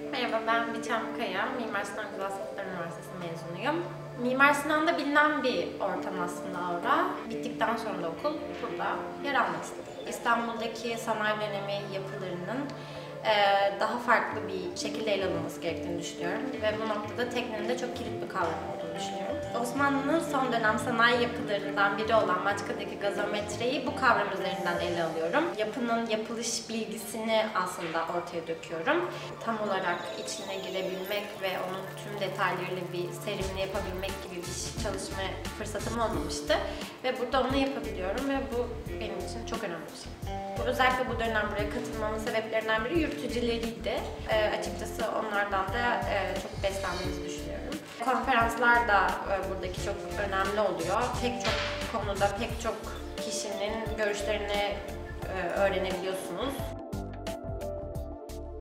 Merhaba, ben Biçem Kaya. Mimar Sinan Güzel Sanatlar Üniversitesi mezunuyum. Mimar Sinan'da bilinen bir ortam aslında Aura. Bittikten sonra da okul burada yer almak istedim. İstanbul'daki sanayi dönemi yapılarının daha farklı bir şekilde ele alınması gerektiğini düşünüyorum. Ve bu noktada teknenin de çok kilit bir kavram olduğunu düşünüyorum. Osmanlı'nın son dönem sanayi yapılarından biri olan Maçka'daki gazometreyi bu kavram üzerinden ele alıyorum. Yapının yapılış bilgisini aslında ortaya döküyorum. Tam olarak içine girebilmek ve onun tüm detaylarıyla bir serimini yapabilmek gibi bir çalışma fırsatım olmamıştı. Ve burada onu yapabiliyorum ve bu benim için çok önemli bir şey. Özellikle bu dönem buraya katılmamın sebeplerinden biri yürütücüleriydi. Açıkçası onlardan da çok beslendiğimizi düşünüyorum. Konferanslar da buradaki çok önemli oluyor. Pek çok konuda pek çok kişinin görüşlerini öğrenebiliyorsunuz.